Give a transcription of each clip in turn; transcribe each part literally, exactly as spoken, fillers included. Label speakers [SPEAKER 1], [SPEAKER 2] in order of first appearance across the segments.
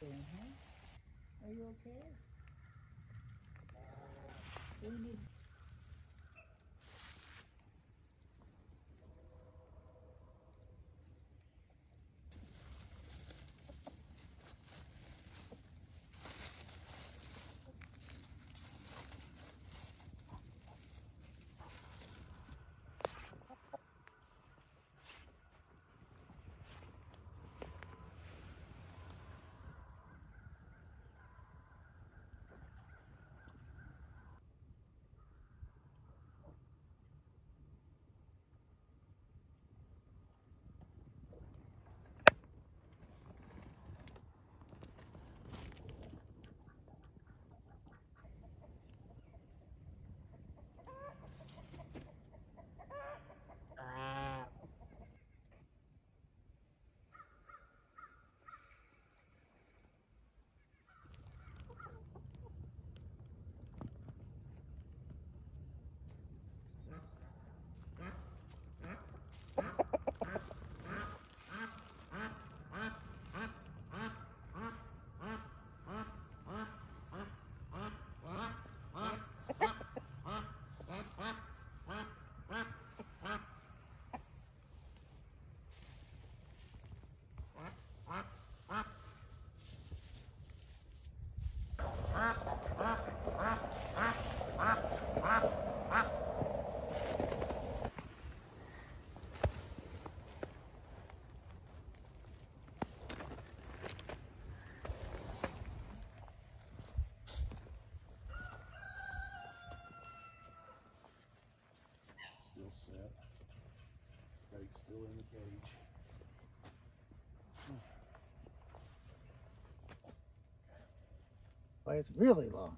[SPEAKER 1] doing, huh? Are you okay? Do you need...
[SPEAKER 2] Still in the cage.
[SPEAKER 1] Well, it's really long.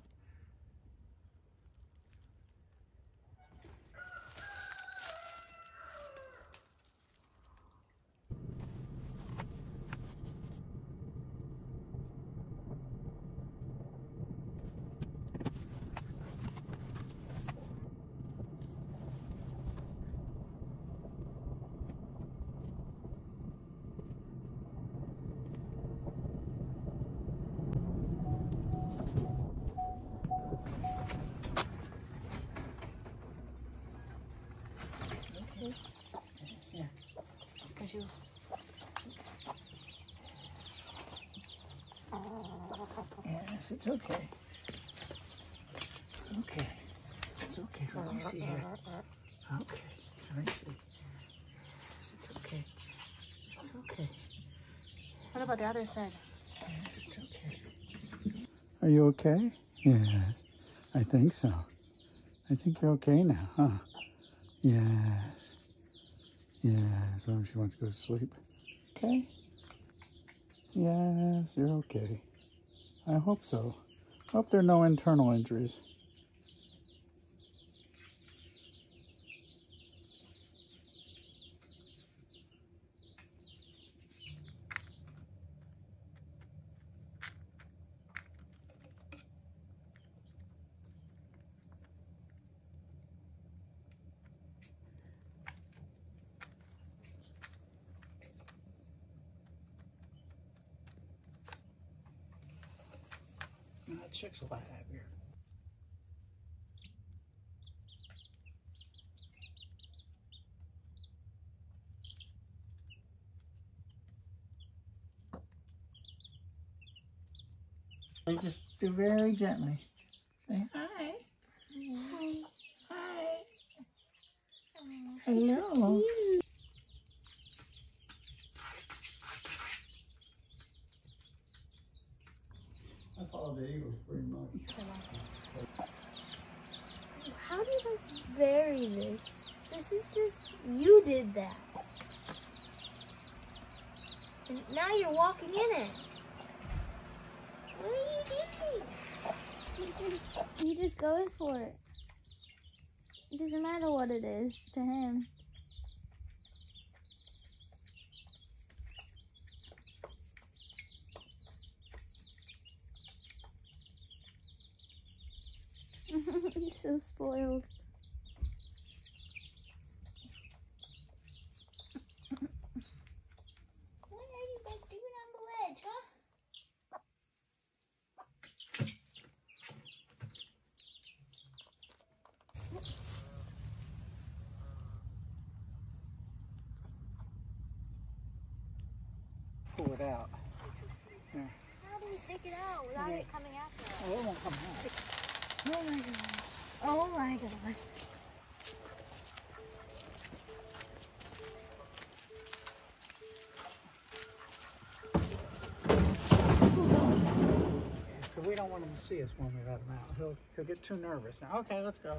[SPEAKER 1] Yeah.
[SPEAKER 3] Cause you.
[SPEAKER 1] Yes, it's okay. Okay. It's okay. Let me see here. Okay. Let me see. Yes, it's okay. It's okay.
[SPEAKER 3] What about the other side?
[SPEAKER 1] Yes, it's okay.
[SPEAKER 2] Are you okay? Yes, I think so. I think you're okay now, huh? Yes. Yeah, as long as she wants to go to sleep. Okay? Yes, you're okay. I hope so. Hope there are no internal injuries.
[SPEAKER 1] That chick's a lot happier. They just do very gently. Say hi.
[SPEAKER 3] Hi.
[SPEAKER 1] Hi.
[SPEAKER 3] Oh,
[SPEAKER 1] Hello.
[SPEAKER 3] So
[SPEAKER 2] I follow the eagles pretty much.
[SPEAKER 3] how do you guys vary this? This is just, you did that. And now you're walking in it. What are you doing? He just, he just goes for it. It doesn't matter what it is to him. He's so spoiled. What are you guys doing on the ledge, huh?
[SPEAKER 1] pull it out. There.
[SPEAKER 3] How do we take it out without
[SPEAKER 1] Okay.
[SPEAKER 3] it coming after us?
[SPEAKER 1] Oh, it won't come out.
[SPEAKER 3] Oh my god. Oh my god.
[SPEAKER 1] Because we don't want him to see us when we let him out. He'll, he'll get too nervous. Now, okay, let's go.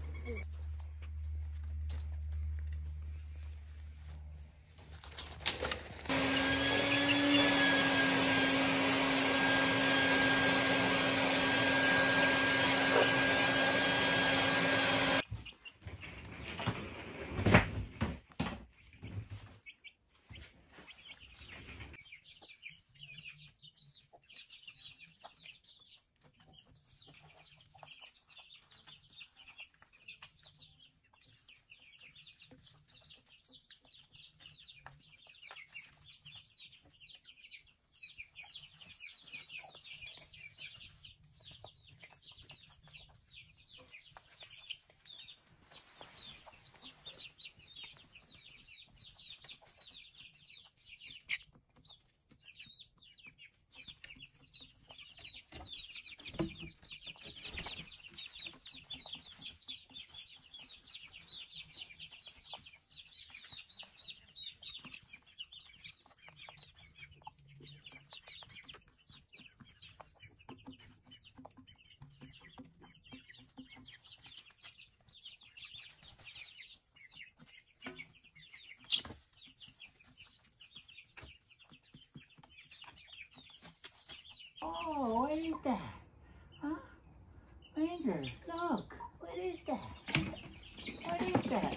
[SPEAKER 1] Oh, what is that? Huh? Ranger, look. What is that? What is that?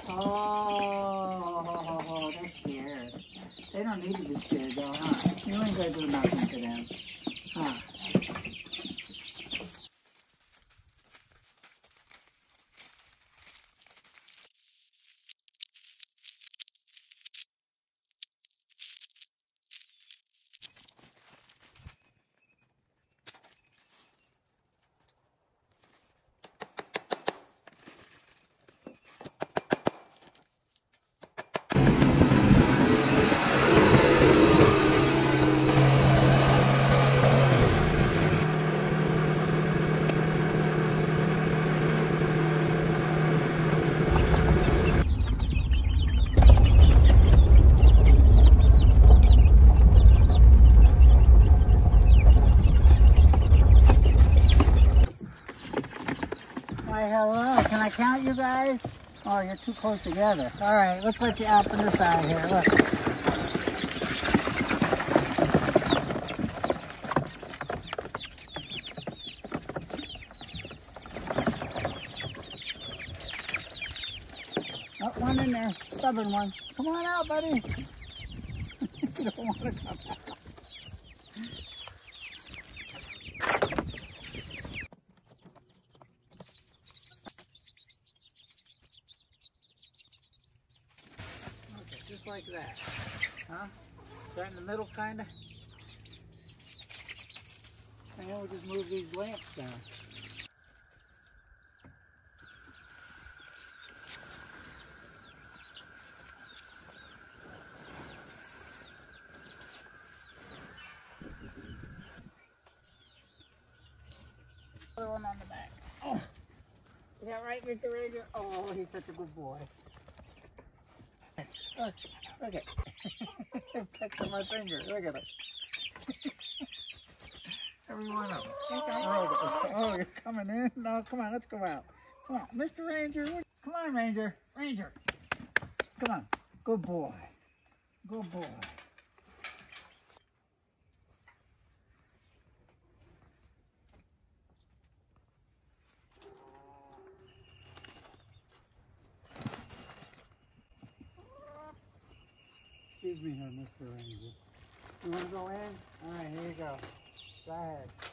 [SPEAKER 1] Oh, they're scared. They don't need to be scared though, huh? You ain't gonna do nothing to them. Huh? Why, hello. Can I count you guys? Oh, you're too close together. All right, let's let you out from the side here. Look. Oh, one in there. Stubborn one. Come on out, buddy. You don't want to come out. Just like that, huh? Is that in the middle, kind of? And then we'll just move these lamps down. Other one on the back. Oh, is that right, Mister Ranger? Oh, he's such a good boy. Look, look at it. Pecks on my finger. Look at it. Every one of them. Oh, oh, you're coming in? No, come on, let's go out. Come on, Mister Ranger. Come on, Ranger. Ranger. Come on. Good boy. Good boy. Excuse me here, Mister Ranger. You want to go in? All right, here you go. Go ahead.